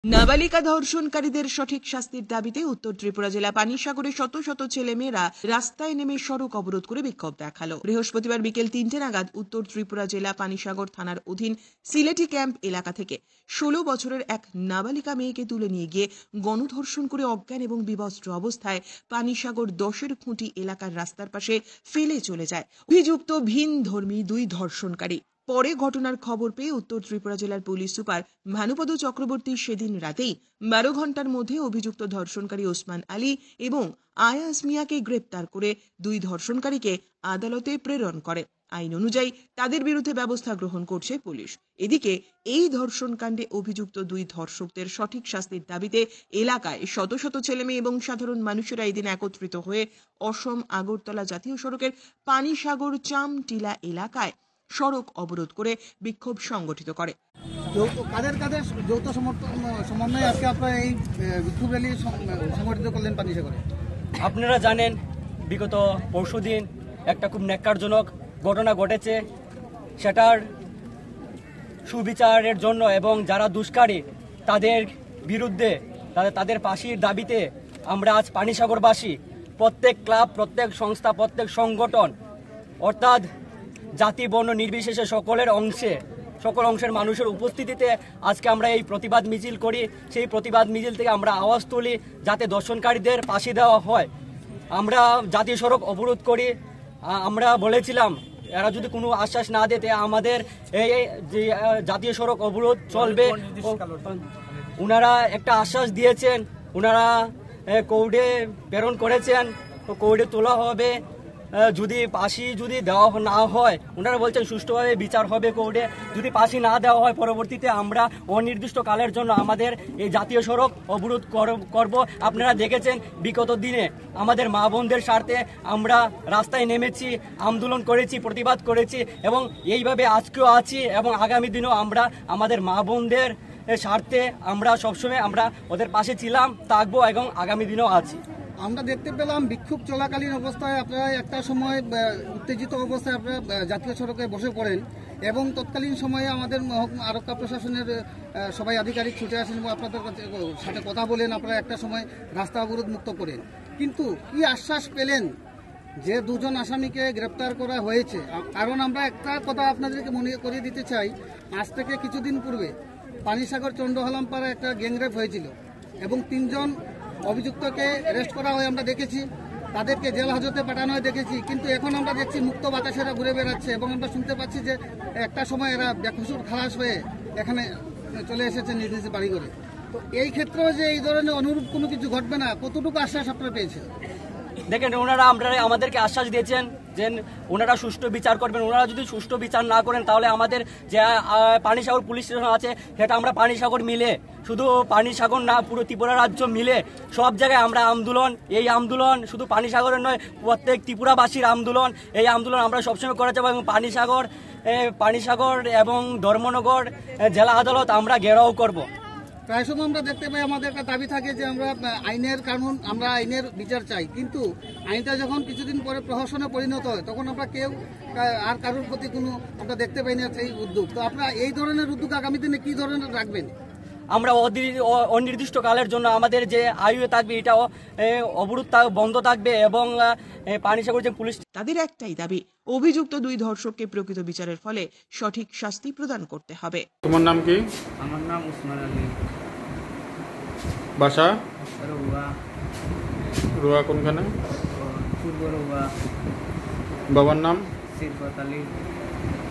নাবালিকা ধর্ষণকারীদের সঠিক শাস্তির দাবিতে উত্তর ত্রিপুরা জেলা পানিসাগরে শত শত ছেলেমেয়েরা রাস্তায় নেমে সড়ক অবরোধ করে বিক্ষোভ দেখালো। বৃহস্পতিবার বিকেল ৩টে নাগাদ উত্তর ত্রিপুরা জেলা পানিসাগর থানার অধীন সিলেটি ক্যাম্প এলাকা থেকে ১৬ বছরের এক নাবালিকা মেয়েকে তুলে নিয়ে গিয়ে গণধর্ষণ করে অজ্ঞান এবং বিবস্ত্র অবস্থায় পানিসাগর ১০-এর খুঁটি এলাকার রাস্তার পাশে ফেলে চলে যায় অভিযুক্ত ভিন ধর্মী দুই ধর্ষণকারী। পরে ঘটনার খবর পেয়ে উত্তর ত্রিপুরা জেলার পুলিশ সুপার ভানুপদ চক্রবর্তী সেদিন রাতেই ১২ ঘন্টার মধ্যে অভিযুক্ত ধর্ষণকারী ওসমান আলী এবং আয়াজ মিয়াকে গ্রেপ্তার করে দুই ধর্ষণকারীকে আদালতে প্রেরণ করে। আইন অনুযায়ী তাদের বিরুদ্ধে ব্যবস্থা গ্রহণ করছে পুলিশ। এদিকে এই ধর্ষণকাণ্ডে অভিযুক্ত দুই ধর্ষকদের সঠিক শাস্তির দাবিতে এলাকায় শত শত ছেলেমেয়ে এবং সাধারণ মানুষেরা এদিন একত্রিত হয়ে অসম আগরতলা জাতীয় সড়কের পানিসাগর চামটিলা এলাকায় সড়ক অবরোধ করে বিক্ষোভ সংগঠিত করে। কাদের কাদের যৌথ সমন্বয়ে আজকে আপনারা এই বিক্ষোভ র্যালি সংগঠিত করলেন পানিসাগরে? আপনারা জানেন বিগত পরশুদিন একটা খুব ন্যাক্কারজনক ঘটনা ঘটেছে, সেটার সুবিচারের জন্য এবং যারা দুষ্কারী তাদের বিরুদ্ধে তাদের ফাঁসির দাবিতে আমরা আজ পানিসাগরবাসী প্রত্যেক ক্লাব, প্রত্যেক সংস্থা, প্রত্যেক সংগঠন অর্থাৎ জাতি বর্ণ নির্বিশেষে সকল অংশের মানুষের উপস্থিতিতে আজকে আমরা এই প্রতিবাদ মিছিল করি। সেই প্রতিবাদ মিছিল থেকে আমরা আওয়াজ তুলি যাতে ধর্ষণকারীদের ফাঁসি দেওয়া হয়। আমরা জাতীয় সড়ক অবরোধ করি। আমরা বলেছিলাম এরা যদি কোনো আশ্বাস না দেয় আমাদের এই যে জাতীয় সড়ক অবরোধ চলবে। ওনারা একটা আশ্বাস দিয়েছেন, ওনারা কোর্টে প্রেরণ করেছেন, কোর্টে তোলা হবে। যদি ফাঁসি দেওয়া না হয়, ওনারা বলছেন সুষ্ঠুভাবে বিচার হবে কোর্টে। যদি ফাঁসি না দেওয়া হয় পরবর্তীতে আমরা অনির্দিষ্টকালের জন্য আমাদের এই জাতীয় সড়ক অবরোধ করব। আপনারা দেখেছেন বিগত দিনে আমাদের মা বোনদের স্বার্থে আমরা রাস্তায় নেমেছি, আন্দোলন করেছি, প্রতিবাদ করেছি এবং এইভাবে আজকেও আছি এবং আগামী দিনেও আমরা আমাদের মা বোনদের স্বার্থে আমরা সবসময় আমরা ওদের পাশে ছিলাম, থাকবো এবং আগামী দিনেও আছি। আমরা দেখতে পেলাম বিক্ষোভ চলাকালীন অবস্থায় আপনারা একটা সময় উত্তেজিত অবস্থায় আপনারা জাতীয় সড়কে বসে পড়েন এবং তৎকালীন সময়ে আমাদের আরক্ষা প্রশাসনের সবাই আধিকারিক ছুটে আসেন এবং আপনাদের সাথে কথা বলেন, আপনারা একটা সময় রাস্তা অবরোধ মুক্ত করেন। কিন্তু কি আশ্বাস পেলেন যে দুজন আসামিকে গ্রেপ্তার করা হয়েছে? কারণ আমরা একটা কথা আপনাদেরকে মনে করিয়ে দিতে চাই, আজ থেকে কিছুদিন পূর্বে পানিসাগর চন্ডহালামপাড়া একটা গ্যাংরেপ হয়েছিল এবং 3 জন অভিযুক্তকে অ্যারেস্ট করা হয় আমরা দেখেছি, তাদেরকে জেল হাজতে পাঠানো হয় দেখেছি। কিন্তু এখন আমরা দেখছি মুক্ত বাতাসেরা ঘুরে বেড়াচ্ছে এবং আমরা শুনতে পাচ্ছি যে একটা সময় এরা বেকসুর খালাস হয়ে এখানে চলে এসেছে নিজ নিজ বাড়ি করে। তো এই ক্ষেত্রেও যে এই ধরনের অনুরূপ কোনো কিছু ঘটবে না, কতটুকু আশ্বাস আপনারা পেয়েছেন? দেখেন, ওনারা আমাদেরকে আশ্বাস দিয়েছেন যে ওনারা সুষ্ঠু বিচার করবেন। ওনারা যদি সুষ্ঠু বিচার না করেন তাহলে আমাদের যে পানিসাগর পুলিশ স্টেশন আছে সেটা আমরা পানিসাগর মিলে, শুধু পানিসাগর না পুরো ত্রিপুরা রাজ্য মিলে সব জায়গায় আমরা এই আন্দোলন শুধু পানিসাগরের নয়, প্রত্যেক ত্রিপুরাবাসীর আন্দোলন। এই আন্দোলন আমরা সবসময় করে যাবো এবং পানিসাগর এবং ধর্মনগর জেলা আদালত আমরা ঘেরাও করব। প্রায় সময় আমরা দেখতে পাই আমাদের একটা দাবি থাকে যে আমরা আইনের কানুন, আমরা আইনের বিচার চাই, কিন্তু আইনটা যখন কিছুদিন পরে প্রহসনে পরিণত হয় তখন আমরা কেউ আর কারোর প্রতি কোনো আমরা দেখতে পাই না সেই উদ্যোগ। তো আপনারা এই ধরনের উদ্যোগ আগামী দিনে কি ধরনের রাখবেন? আমরা অনির্দিষ্টকালের জন্য আমাদের যে আয়ু থাকবে এটাও অবরোধ বন্ধ থাকবে এবং পানিসাগর যে পুলিশ, তাদের একটাই দাবি অভিযুক্ত দুই ধর্ষককে প্রকৃত বিচারের ফলে সঠিক শাস্তি প্রদান করতে হবে। তোমার নাম কি? আমার নাম ওসমান আলী। বাসা? রুয়া। রুয়া কোনখানে? পূর্ব রুয়া। বাবার নাম? সিরফত আলী।